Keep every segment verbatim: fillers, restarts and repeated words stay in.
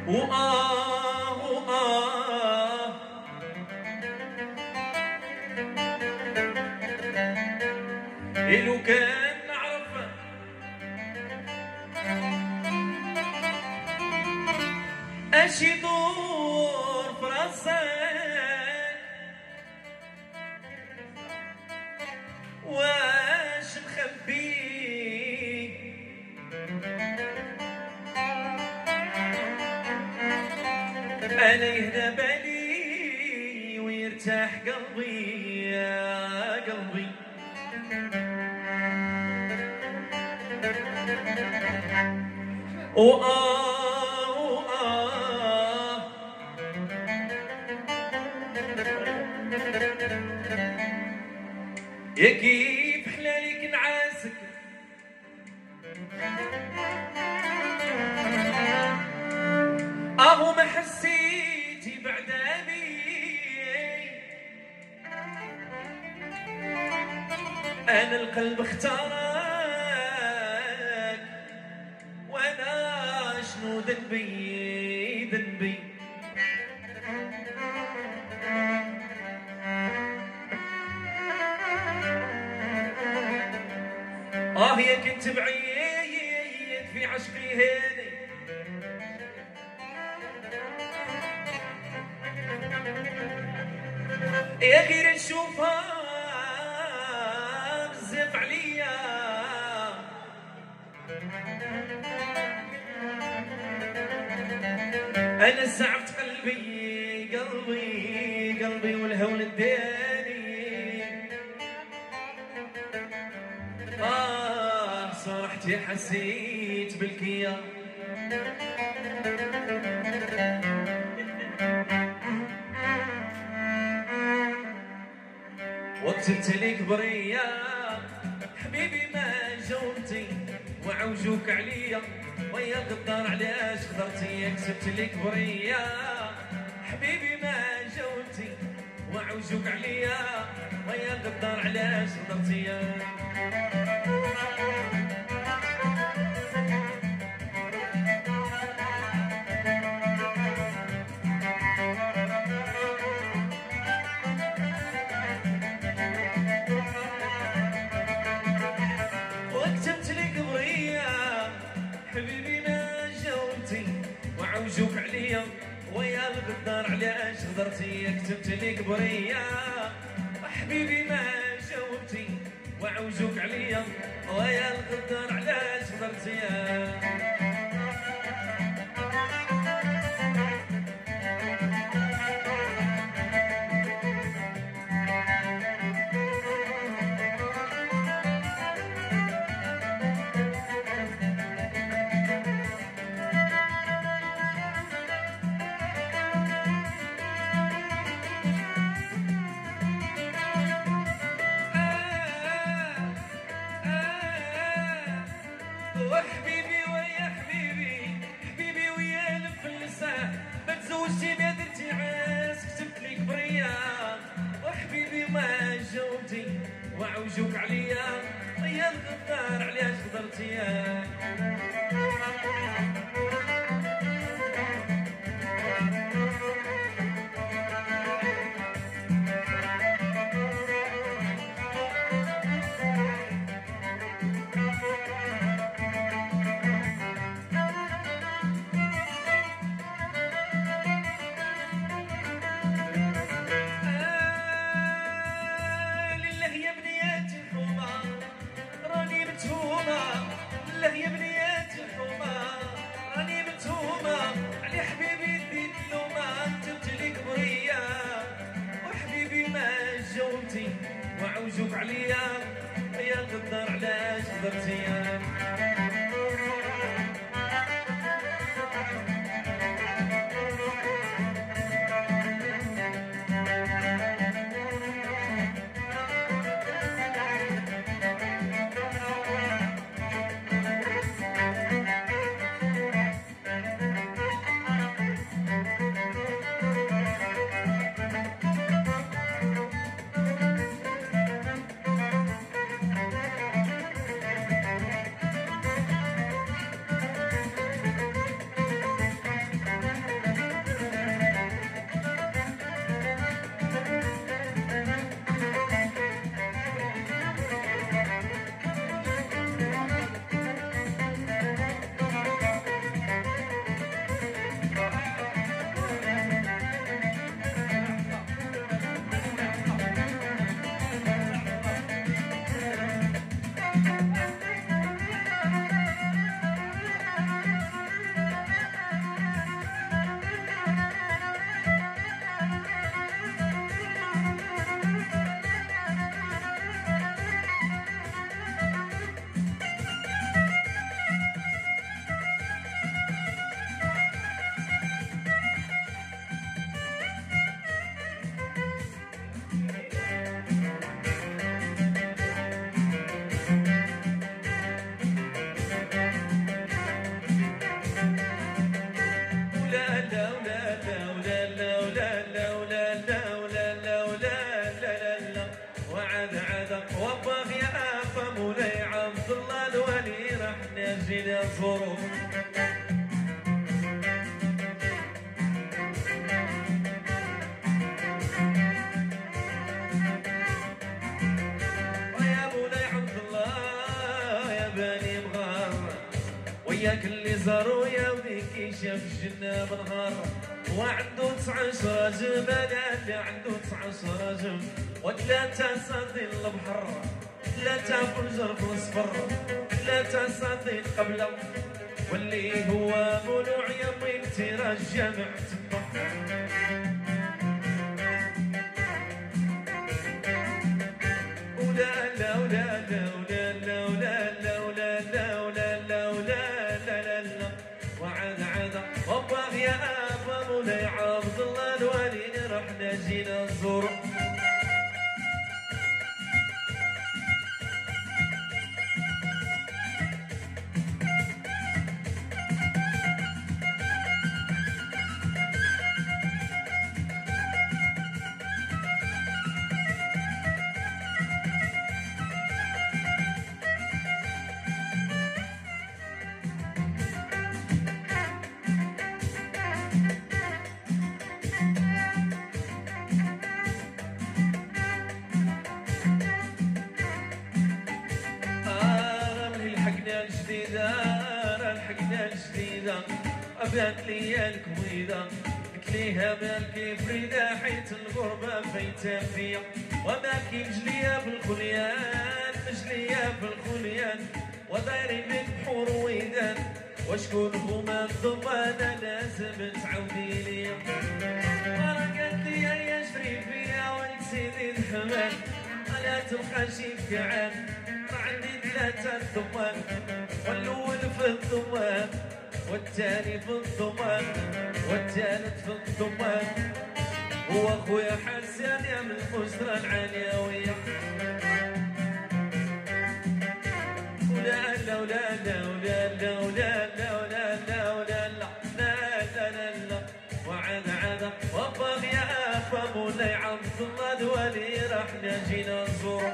وآه وآه لو كان نعرف اش يدور في راسك واش مخبي انا يهدى بالي ويرتاح قلبي يا قلبي وآه وآه يا كيف حلالك نعاسك اهو ما حسيتي بعداني انا القلب اختارك وانا شنو ذنبي ذنبي اه يا كنت بعيد في عشقي هاني يا غير نشوفها بزاف عليا انا سعفت قلبي قلبي قلبي والهول اداني اه صرحتي حسيت بالكيا وكتبت لك برية حبيبي ما جاوبتي وعوجوك عليا ويا القدار علاش خضرتي كتبت لك برية حبيبي ما جاوبتي وعوجوك عليا ويا القدار علاش خضرتي حبيبي ما جاوبتي وعوجوك عليا ويا الغدار علاش هضرتي كتبت لك برية حبيبي ما جاوبتي وعوجوك عليا ويا الغدار علاش هضرتي وحبيبي ويا حبيبي حبيبي ويا لف اللسان ما تزوجتي ما درتي عاس كتبت لك برية وحبيبي ما جاوبتي وعوجوك عليا يا الغدار علاش خضرتي له يا بنيات الحومة راني متهومة علي حبيبي ديت اللومة كتبت لك برية وحبيبي ما جاوبتي وعوجوك عليا يا القدار علاش هضرتي الظروف. ويا مولاي عبد الله يا بني مغار، وياك اللي زارو يا ودي كي شاف الجنة بنهار، وعنده تسعش راجل اللي عنده تسعش راجل، وثلاثة صادين البحر، ثلاثة فجر في الصفر، ثلاثة صادين قبله، واللي هو مولوع يا بنتي رجع معتبه. ولا لا ولا لا ولا لا ولا لا ولا لا ولا لا ولا لا لا وعاد عاد وباغ يا ابا مولاي عبد الله الوالي رحنا جينا نزور. بات لي الكويدة قلت ليها مالكي فريدة حيت الغربة فايتة فيا، ومالكي مجلية بالخليان مجلية بالخليان، ودايرين من بحور ويدان، وشكون هما الضمانة لازم تعاودي ليا. ورا قالت لي يا شريفية ولد سيدي الحمال، ألا تبقى شي فيعان، راه عندي ثلاثة الضمان، والأول في الضمان والثاني في الضمان والثالث في الضمان، هو خويا حسان يا من الأسرة العليوية. ولا لا ولا لا ولا لا ولا لا ولا لا ولا لا لا لا لا وعاد عاد وباغ يا ابا مولاي عبد الله الوالي رحنا جينا نزور.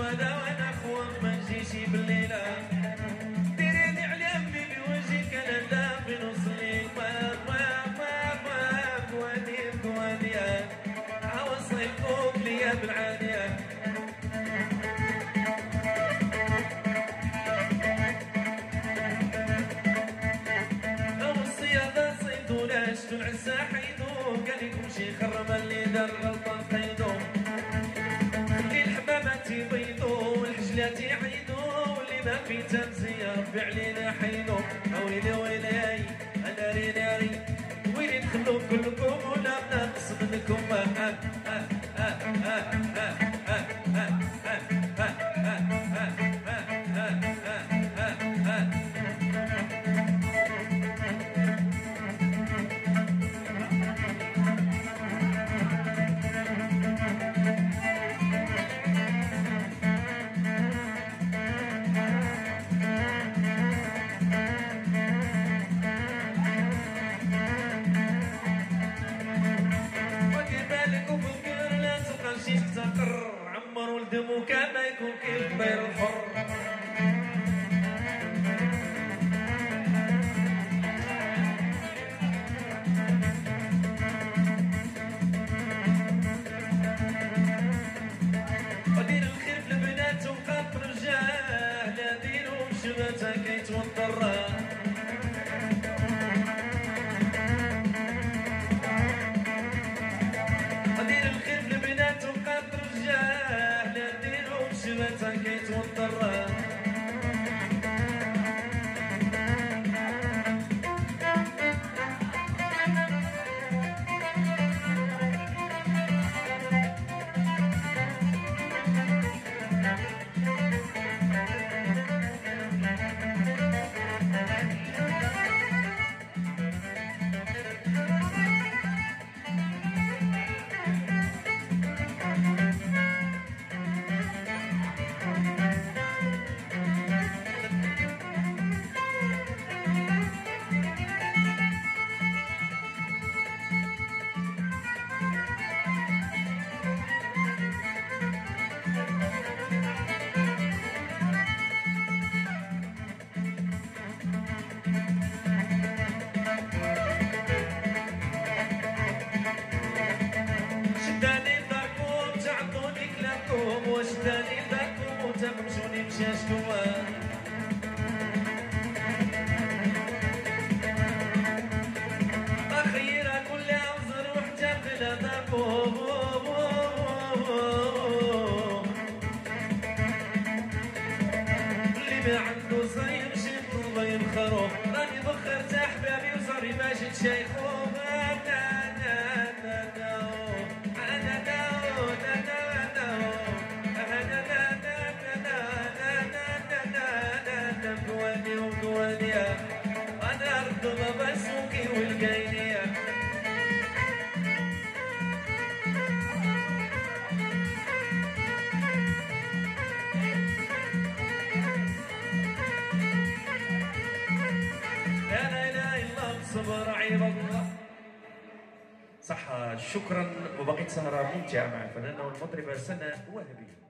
هذا وانا خوان ما نجيش بالليله ديريني على امي بوجهك انا لا بنوصلي ما ما ما ما كواني كواني عاوصي فوق ليا بالعانيه شتو العزة حيدو قال لكم شي خرب اللي دار غلطة قيدو اللي الحبابات يبيضو والحجلات يعيدو واللي ما في تمزية ربي علينا حيدو ويلي ويلي انا ري ناري ويلي تخلو كلكم ولا ناقص منكم اه اه اه اه اه اه اه اه عمر ولدمو كما يكون كيف الطير الحر ودير الخير في البنات وقاط رجال لا ديرو شباتها كيتوضر كيتوضر وشداني باكم وتمشوني مشاشكوا أخيرا كل عوزر وحجاب بلا ضربو اللي ما عنده صاير شيخ الله يبخرو راني بخرت أحبابي وصاري ماشي تشيخو أنا أرض بسوقي والقاينية لا لا إله إلا الله بصبر عيب الله. صح شكرا وبقيت سهرة ممتعة مع الفنانة والمطربة سنة وهبي.